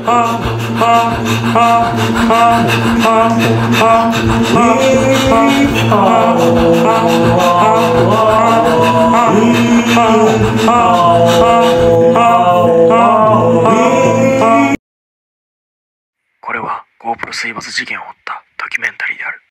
これは GoPro 水没事件を追ったドキュメンタリーである。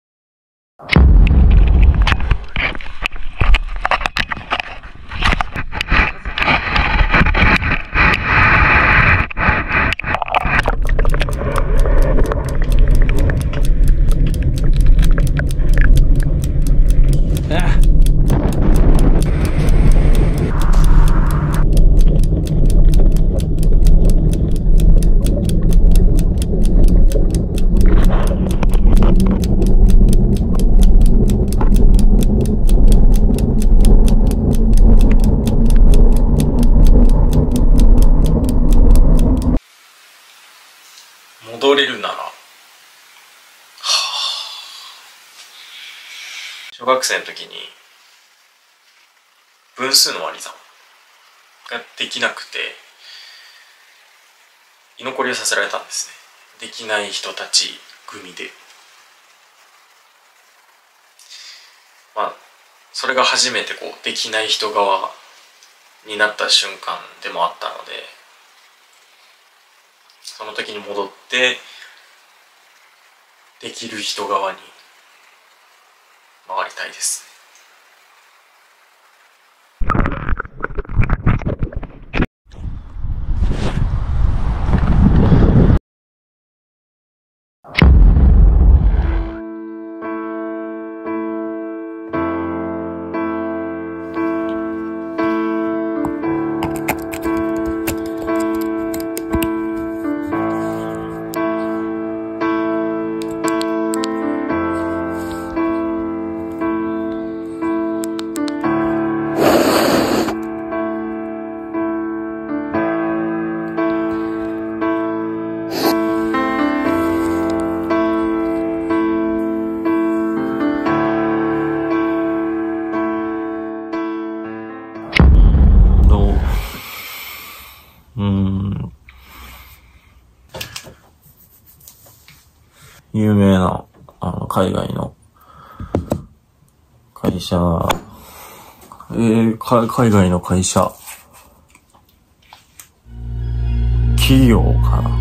戻れるなら、小学生の時に分数の割り算ができなくて居残りをさせられたんですね。できない人たち組で、それが初めてできない人側になった瞬間でもあったので、その時に戻ってできる人側に回りたいですね。 有名な、海外の会社、海外の会社、企業かな。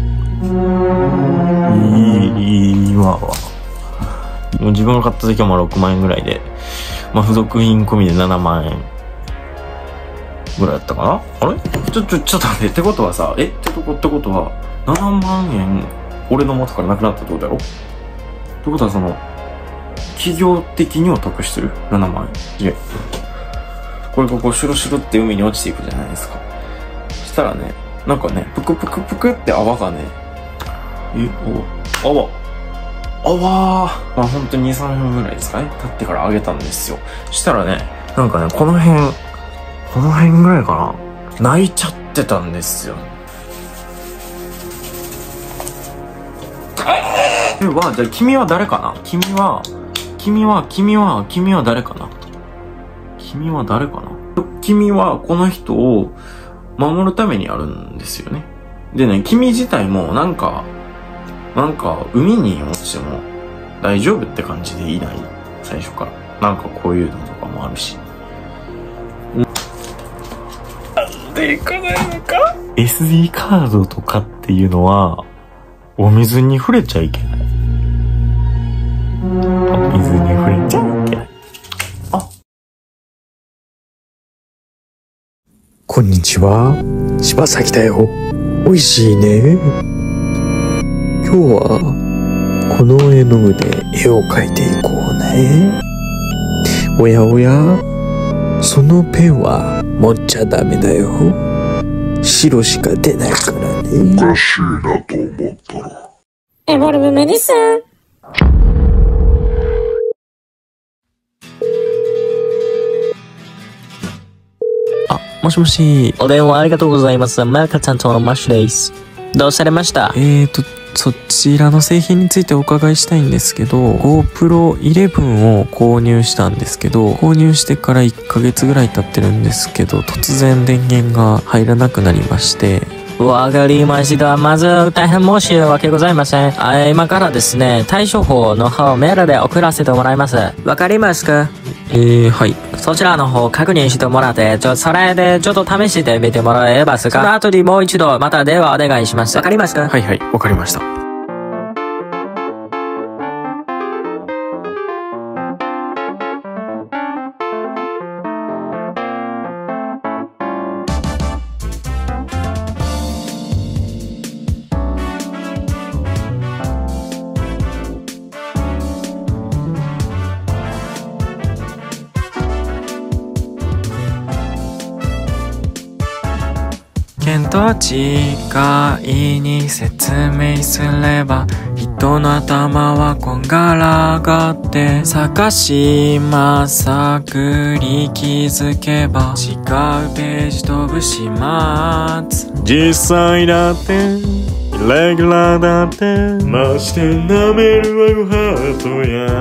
今は、自分が買った時は6万円ぐらいで、付属品込みで7万円ぐらいだったかな。あれちょっと待って、ってことはさ、ってことは、7万円、俺の元からなくなったってことだろ。ってことは企業的には得してる。7万円。これがシュルシュルって海に落ちていくじゃないですか。したらね、なんかね、ぷくぷくぷくって泡がね、泡ほんと2、3分ぐらいですかね。経ってからあげたんですよ。したらね、なんかね、この辺ぐらいかな。泣いちゃってたんですよ。じゃあ君は誰かな。君は誰かな。君はこの人を守るためにあるんですよね。でね、君自体もなんか海に落ちても大丈夫って感じでいない。最初から。なんかこういうのとかもあるし。なんで行かないのか？ SD カードとかっていうのは、お水に触れちゃいけない。お水に触れちゃいけない。 こんにちは。柴咲だよ。美味しいね。今日はこの絵の具で絵を描いていこうね。おやおや、そのペンは持っちゃダメだよ。白しか出ないからね。 おかしいなと思ったら。 エボルブメディスン。 もしもし。 お電話ありがとうございます。マルカ担当のマッシュです。どうされました？ そちらの製品についてお伺いしたいんですけど、GoPro 11を購入したんですけど、購入してから1ヶ月ぐらい経ってるんですけど、突然電源が入らなくなりまして、 わかりました。まず、大変申し訳ございません。今からですね、対処法の方をメールで送らせてもらいます。わかりますか？ はい。 そちらの方確認してもらって、それでちょっと試してみてもらえますか？その後にもう一度また電話お願いします。わかりますか？ はいはい、わかりました。見当違いに説明すれば、人の頭はこんがらがって探しま探り気づけば違うページ飛ぶ始末。実際だってイレギュラーだってまして舐めるワグハート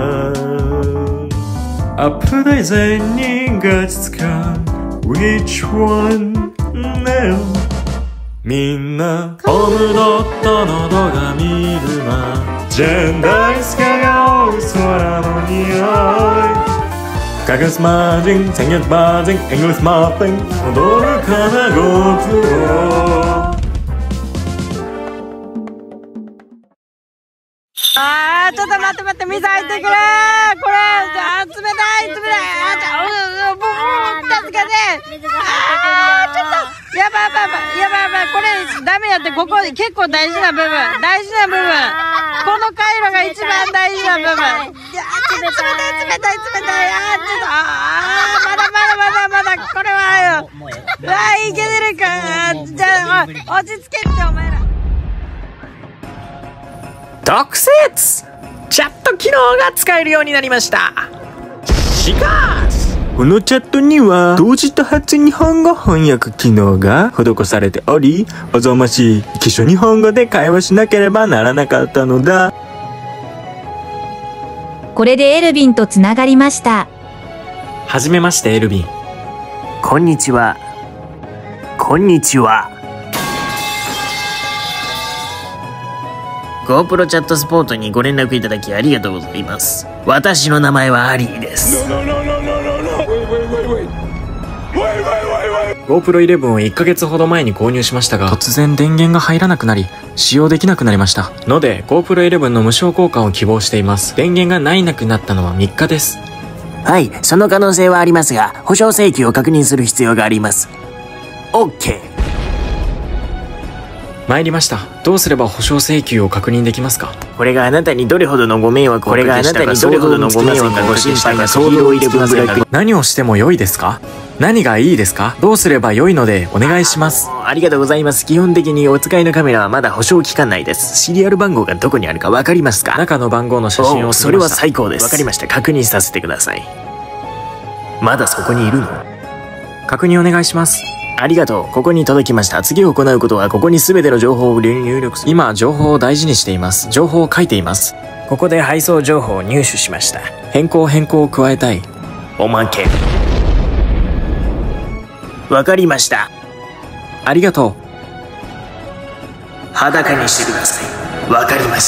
やアップデートにガチつか Which one now?みんなホームドットの動画見るな。ジェンダースカが多い空の匂い。ガガスマージン、先月バージン、エングリスマーティン、踊るかなゴープロ。 ちょっと待って、水入ってくれ。これ、冷たい。助けて。ちょっと。やばい。これ、ダメやって、ここ、結構大事な部分。この回路が一番大事な部分。冷たい。まだ、これはよ。いけてるか。じゃあ、落ち着けって、お前ら。 特設チャット機能が使えるようになりました。しかしこのチャットには同時多発日本語翻訳機能が施されており、おぞましい基礎日本語で会話しなければならなかったのだ。 これでエルヴィンとつながりました。 はじめましてエルヴィン。 こんにちは。GoPro チャットスポートにご連絡いただきありがとうございます。私の名前はアリーです。 GoPro 11を1ヶ月ほど前に購入しましたが、突然電源が入らなくなり、使用できなくなりましたので GoPro 11の無償交換を希望しています。電源がなくなったのは3日です。 はい、その可能性はありますが、保証請求を確認する必要があります。 OK。 参りました。どうすれば保証請求を確認できますか？ これがあなたにどれほどのご迷惑をおかけしたか、ご心配な総量11ブラック。 何をしても良いですか？何がいいですか？どうすれば良いのでお願いします。 ありがとうございます。基本的にお使いのカメラはまだ保証期間内です。シリアル番号がどこにあるかわかりますか？ 中の番号の写真を撮りました。 それは最高です。わかりました。確認させてください。まだそこにいるの？ 確認お願いします。 ありがとう。ここに届きました。次行うことはここに全ての情報を入力する。 今情報を大事にしています。情報を書いています。 ここで配送情報を入手しました。 変更を加えたい。 おまけ。わかりました。 ありがとう。 裸にしてください。わかりました。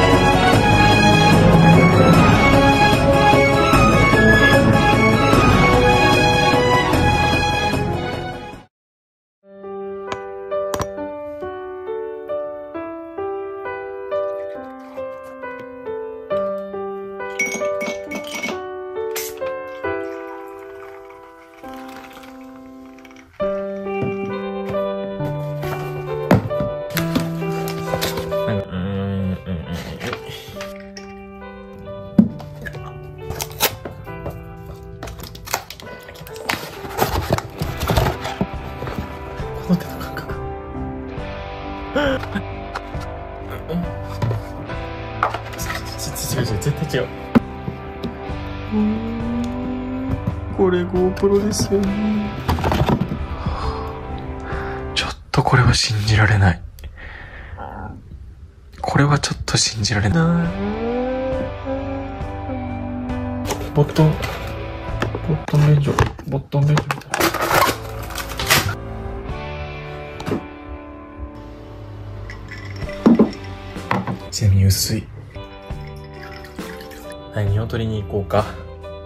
この手の感覚。絶対違う。これ GoPro ですよね。ちょっとこれは信じられない。これはちょっと信じられない。ボットン便所みたいな。 ちなみに薄い。何を取りに行こうか。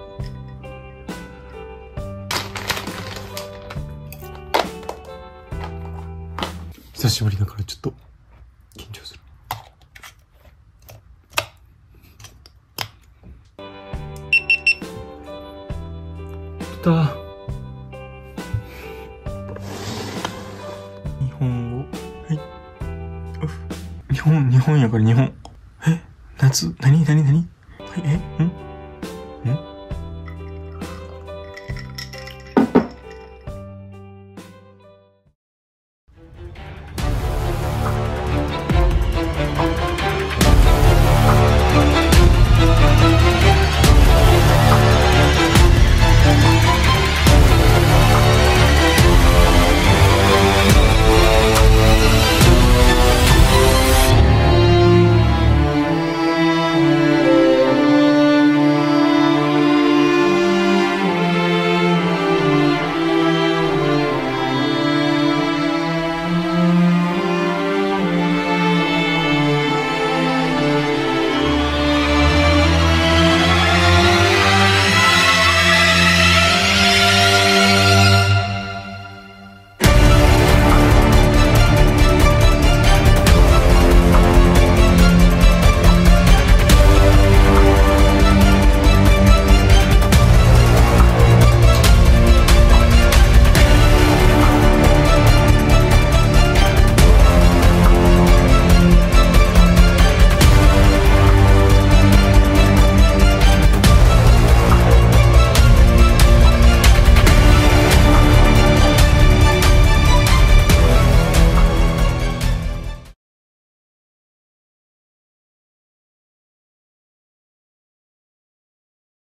久しぶりだからちょっと緊張する。来た。日本語。はい。日本やから日本。え？夏？何？はい、